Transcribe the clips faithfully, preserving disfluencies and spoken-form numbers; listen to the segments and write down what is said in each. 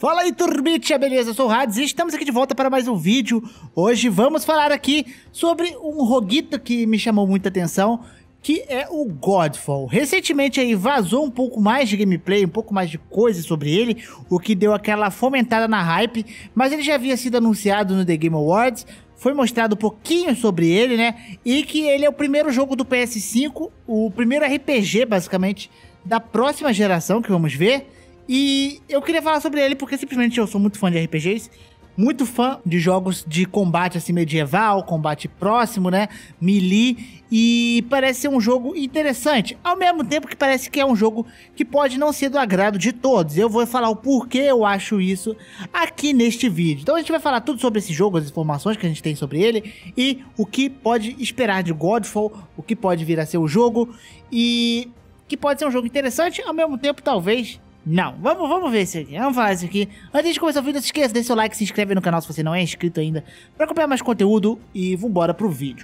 Fala aí, turbicha, beleza? Eu sou o Hades e estamos aqui de volta para mais um vídeo. Hoje vamos falar aqui sobre um roguito que me chamou muita atenção, que é o Godfall. Recentemente aí vazou um pouco mais de gameplay, um pouco mais de coisa sobre ele, o que deu aquela fomentada na hype, mas ele já havia sido anunciado no The Game Awards, foi mostrado um pouquinho sobre ele, né? E que ele é o primeiro jogo do P S cinco, o primeiro R P G, basicamente, da próxima geração que vamos ver. E eu queria falar sobre ele porque simplesmente eu sou muito fã de R P Gs, muito fã de jogos de combate assim medieval, combate próximo, né, melee, e parece ser um jogo interessante, ao mesmo tempo que parece que é um jogo que pode não ser do agrado de todos. Eu vou falar o porquê eu acho isso aqui neste vídeo. Então a gente vai falar tudo sobre esse jogo, as informações que a gente tem sobre ele e o que pode esperar de Godfall, o que pode vir a ser o jogo e que pode ser um jogo interessante, ao mesmo tempo talvez não. Vamos, vamos ver isso aqui, vamos falar isso aqui. Antes de começar o vídeo, não se esqueça, deixa seu like, se inscreve no canal se você não é inscrito ainda, para acompanhar mais conteúdo e vambora pro vídeo.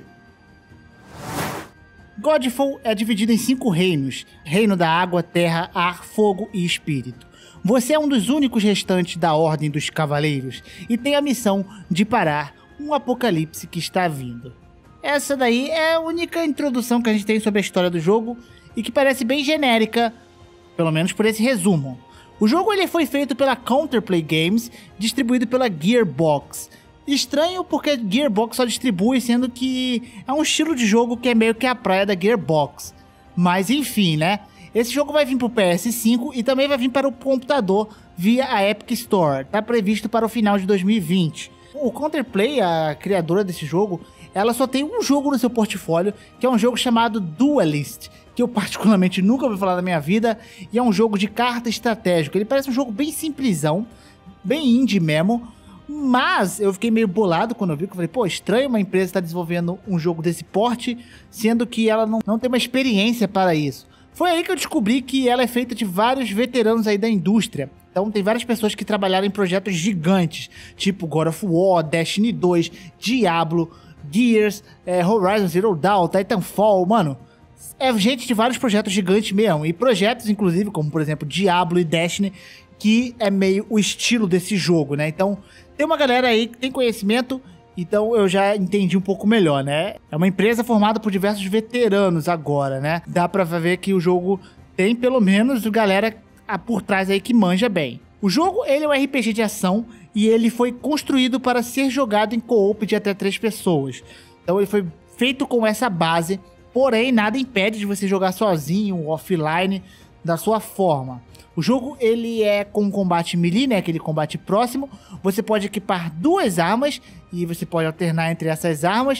Godfall é dividido em cinco reinos: reino da água, terra, ar, fogo e espírito. Você é um dos únicos restantes da Ordem dos Cavaleiros e tem a missão de parar um apocalipse que está vindo. Essa daí é a única introdução que a gente tem sobre a história do jogo e que parece bem genérica, pelo menos por esse resumo. O jogo ele foi feito pela Counterplay Games, distribuído pela Gearbox. Estranho porque Gearbox só distribui, sendo que é um estilo de jogo que é meio que a praia da Gearbox. Mas enfim, né? Esse jogo vai vir para o P S cinco e também vai vir para o computador via a Epic Store. Tá previsto para o final de dois mil e vinte. O Counterplay, a criadora desse jogo, ela só tem um jogo no seu portfólio, que é um jogo chamado Duelist, que eu particularmente nunca ouvi falar na minha vida, e é um jogo de carta estratégico. Ele parece um jogo bem simplesão, bem indie mesmo, mas eu fiquei meio bolado quando eu vi, que eu falei, pô, estranho uma empresa estar desenvolvendo um jogo desse porte, sendo que ela não, não tem uma experiência para isso. Foi aí que eu descobri que ela é feita de vários veteranos aí da indústria. Então tem várias pessoas que trabalharam em projetos gigantes, tipo God of War, Destiny dois, Diablo, Gears, é, Horizon Zero Dawn, Titanfall, mano. É gente de vários projetos gigantes mesmo, e projetos inclusive como por exemplo Diablo e Destiny, que é meio o estilo desse jogo, né? Então tem uma galera aí que tem conhecimento, então eu já entendi um pouco melhor, né? É uma empresa formada por diversos veteranos agora, né? Dá pra ver que o jogo tem pelo menos galera por trás aí que manja bem. O jogo ele é um R P G de ação e ele foi construído para ser jogado em co-op de até três pessoas. Então ele foi feito com essa base, porém nada impede de você jogar sozinho, offline, da sua forma. O jogo ele é com combate melee, né, aquele combate próximo. Você pode equipar duas armas e você pode alternar entre essas armas.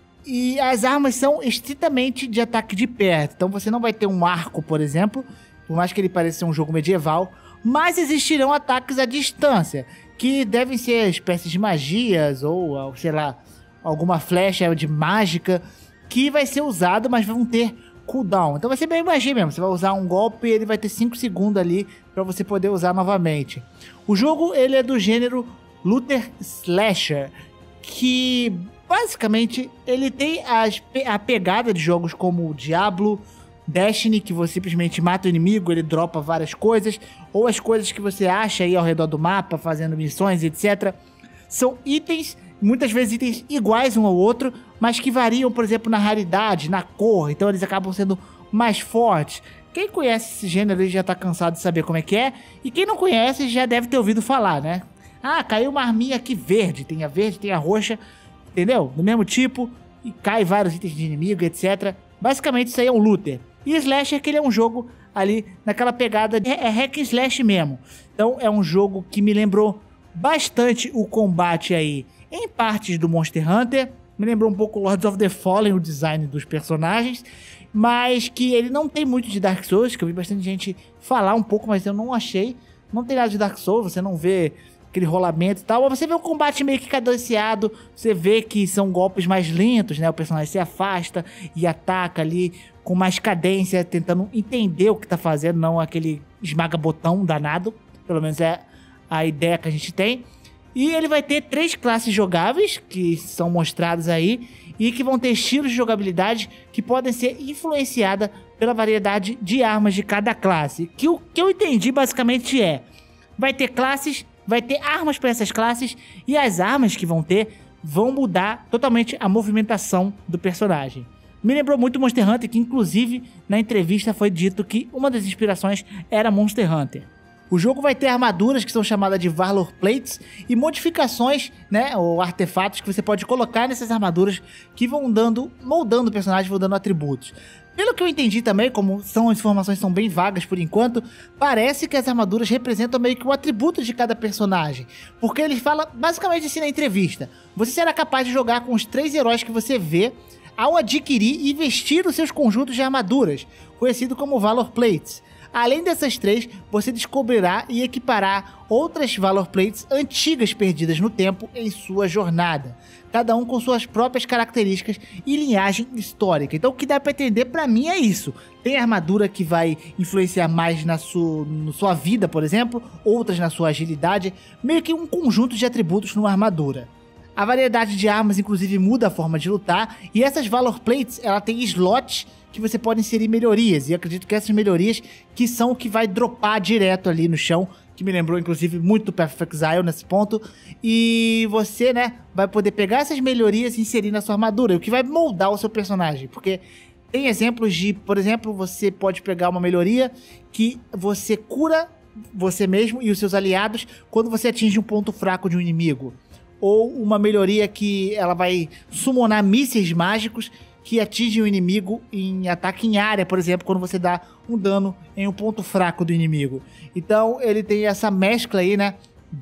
E as armas são estritamente de ataque de perto. Então você não vai ter um arco, por exemplo, por mais que ele pareça um jogo medieval, mas existirão ataques à distância, que devem ser espécies de magias ou, sei lá, alguma flecha de mágica que vai ser usado, mas vão ter cooldown. Então vai ser bem magia mesmo, você vai usar um golpe e ele vai ter cinco segundos ali para você poder usar novamente. O jogo ele é do gênero Looter Slasher, que basicamente ele tem as, a pegada de jogos como Diablo, Destiny, que você simplesmente mata o inimigo, ele dropa várias coisas, ou as coisas que você acha aí ao redor do mapa, fazendo missões, etcétera. São itens, muitas vezes itens iguais um ao outro, mas que variam, por exemplo, na raridade, na cor, então eles acabam sendo mais fortes. Quem conhece esse gênero já tá cansado de saber como é que é, e quem não conhece já deve ter ouvido falar, né? Ah, caiu uma arminha aqui verde, tem a verde, tem a roxa, entendeu? Do mesmo tipo, e cai vários itens de inimigo, etcétera. Basicamente isso aí é um looter. E Slasher, que ele é um jogo ali naquela pegada, de, é hack and slash mesmo. Então é um jogo que me lembrou bastante o combate aí, em partes do Monster Hunter, me lembrou um pouco Lords of the Fallen, o design dos personagens, mas que ele não tem muito de Dark Souls, que eu vi bastante gente falar um pouco, mas eu não achei. Não tem nada de Dark Souls, você não vê aquele rolamento e tal, mas você vê um combate meio que cadenciado, você vê que são golpes mais lentos, né? O personagem se afasta e ataca ali com mais cadência, tentando entender o que tá fazendo, não aquele esmaga-botão danado, pelo menos é a ideia que a gente tem. E ele vai ter três classes jogáveis, que são mostradas aí, e que vão ter estilos de jogabilidade que podem ser influenciadas pela variedade de armas de cada classe. Que o que eu entendi basicamente é, vai ter classes vai ter armas para essas classes e as armas que vão ter vão mudar totalmente a movimentação do personagem. Me lembrou muito Monster Hunter, que inclusive na entrevista foi dito que uma das inspirações era Monster Hunter. O jogo vai ter armaduras que são chamadas de Valor Plates e modificações, né, ou artefatos que você pode colocar nessas armaduras que vão dando, moldando o personagem, vão dando atributos. Pelo que eu entendi também, como são as informações são bem vagas por enquanto, parece que as armaduras representam meio que o atributo de cada personagem. Porque ele fala basicamente assim na entrevista: você será capaz de jogar com os três heróis que você vê ao adquirir e vestir os seus conjuntos de armaduras, conhecido como Valor Plates. Além dessas três, você descobrirá e equipará outras Valor Plates antigas perdidas no tempo em sua jornada, cada um com suas próprias características e linhagem histórica. Então o que dá pra entender pra mim é isso: tem armadura que vai influenciar mais na sua, na sua vida, por exemplo, outras na sua agilidade, meio que um conjunto de atributos numa armadura. A variedade de armas inclusive muda a forma de lutar, e essas Valor Plates, ela tem slots que você pode inserir melhorias, e acredito que essas melhorias que são o que vai dropar direto ali no chão, que me lembrou inclusive muito do Path of Exile nesse ponto, e você, né, vai poder pegar essas melhorias e inserir na sua armadura, o que vai moldar o seu personagem, porque tem exemplos de, por exemplo, você pode pegar uma melhoria que você cura você mesmo e os seus aliados quando você atinge um ponto fraco de um inimigo, ou uma melhoria que ela vai summonar mísseis mágicos que atingem o inimigo em ataque em área, por exemplo, quando você dá um dano em um ponto fraco do inimigo. Então ele tem essa mescla aí, né,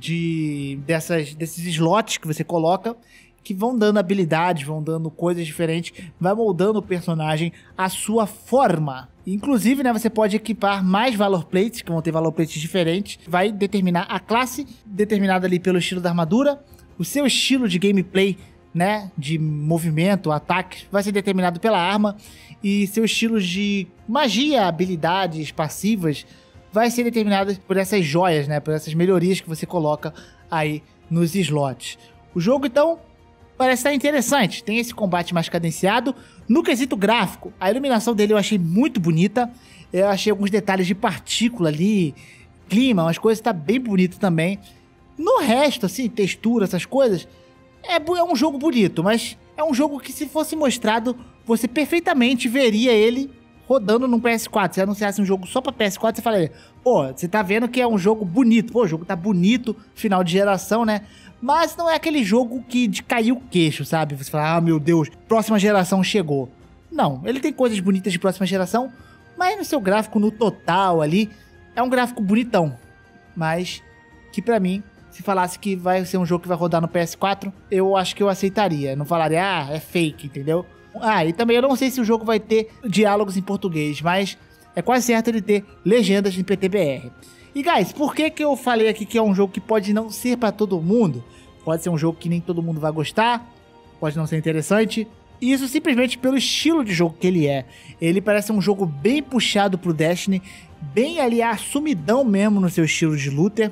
de, dessas, desses slots que você coloca, que vão dando habilidades, vão dando coisas diferentes, vai moldando o personagem à sua forma. Inclusive, né, você pode equipar mais Valor Plates, que vão ter Valor Plates diferentes, vai determinar a classe, determinada ali pelo estilo da armadura, o seu estilo de gameplay, né, de movimento, ataque, vai ser determinado pela arma, e seu estilo de magia, habilidades passivas, vai ser determinado por essas joias, né, por essas melhorias que você coloca aí nos slots. O jogo, então, parece estar interessante, tem esse combate mais cadenciado. No quesito gráfico, a iluminação dele eu achei muito bonita, eu achei alguns detalhes de partícula ali, clima, umas coisas, tá bem bonito também. No resto, assim, textura, essas coisas, É, é um jogo bonito, mas é um jogo que, se fosse mostrado, você perfeitamente veria ele rodando num P S quatro. Se anunciasse um jogo só pra P S quatro, você falaria: pô, você tá vendo que é um jogo bonito. Pô, o jogo tá bonito, final de geração, né? Mas não é aquele jogo que de cair o queixo, sabe? Você fala: ah, meu Deus, próxima geração chegou. Não, ele tem coisas bonitas de próxima geração, mas no seu gráfico, no total ali, é um gráfico bonitão. Mas que pra mim, se falasse que vai ser um jogo que vai rodar no P S quatro, eu acho que eu aceitaria. Não falaria: ah, é fake, entendeu? Ah, e também eu não sei se o jogo vai ter diálogos em português, mas é quase certo ele ter legendas em P T B R. E, guys, por que que eu falei aqui que é um jogo que pode não ser pra todo mundo? Pode ser um jogo que nem todo mundo vai gostar, pode não ser interessante. Isso simplesmente pelo estilo de jogo que ele é. Ele parece um jogo bem puxado pro Destiny, bem ali assumidão mesmo no seu estilo de luta.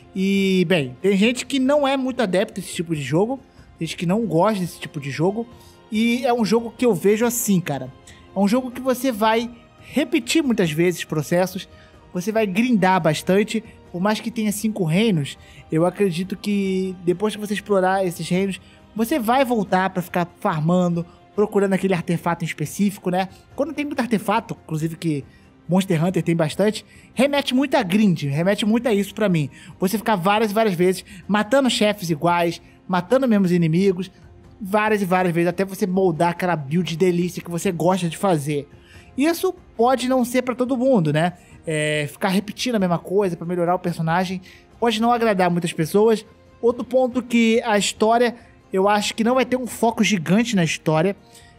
E, bem, tem gente que não é muito adepto desse tipo de jogo, gente que não gosta desse tipo de jogo, e é um jogo que eu vejo assim, cara. É um jogo que você vai repetir muitas vezes processos, você vai grindar bastante, por mais que tenha cinco reinos, eu acredito que depois que você explorar esses reinos, você vai voltar pra ficar farmando, procurando aquele artefato em específico, né? Quando tem muito artefato, inclusive que Monster Hunter tem bastante, remete muito a grind, remete muito a isso pra mim. Você ficar várias e várias vezes matando chefes iguais, matando mesmos inimigos, várias e várias vezes, até você moldar aquela build de delícia que você gosta de fazer. Isso pode não ser pra todo mundo, né? É, ficar repetindo a mesma coisa pra melhorar o personagem pode não agradar muitas pessoas. Outro ponto que a história, eu acho que não vai ter um foco gigante na história.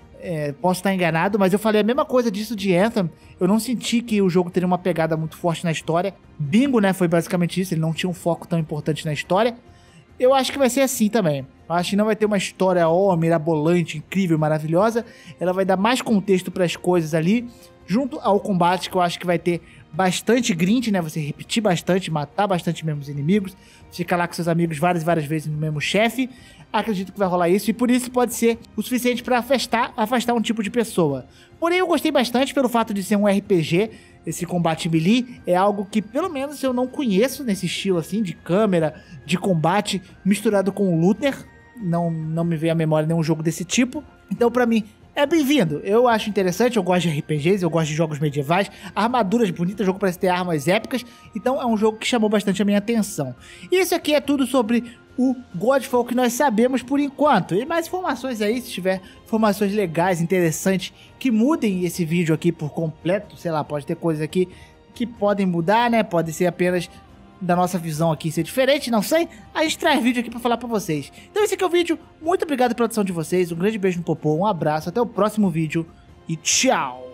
É, posso estar enganado, mas eu falei a mesma coisa disso de Anthem. Eu não senti que o jogo teria uma pegada muito forte na história. Bingo, né, foi basicamente isso, ele não tinha um foco tão importante na história. Eu acho que vai ser assim também. Eu acho que não vai ter uma história, ó, mirabolante, incrível, maravilhosa. Ela vai dar mais contexto para as coisas ali, junto ao combate, que eu acho que vai ter bastante grind, né, você repetir bastante, matar bastante mesmo os inimigos, ficar lá com seus amigos várias e várias vezes no mesmo chefe. Acredito que vai rolar isso, e por isso pode ser o suficiente para afastar, afastar um tipo de pessoa. Porém, eu gostei bastante pelo fato de ser um R P G. esse combate melee é algo que pelo menos eu não conheço nesse estilo assim, de câmera, de combate, misturado com o looter. Não, não me veio à memória nenhum jogo desse tipo. Então pra mim é bem-vindo, eu acho interessante, eu gosto de R P Gs, eu gosto de jogos medievais, armaduras bonitas, o jogo parece ter armas épicas, então é um jogo que chamou bastante a minha atenção. Isso aqui é tudo sobre o Godfall que nós sabemos por enquanto, e mais informações aí, se tiver informações legais, interessantes, que mudem esse vídeo aqui por completo, sei lá, pode ter coisas aqui que podem mudar, né, pode ser apenas da nossa visão aqui ser diferente, não sei, a gente traz vídeo aqui pra falar pra vocês. Então esse aqui é o vídeo, muito obrigado pela atenção de vocês, um grande beijo no popô, um abraço, até o próximo vídeo e tchau!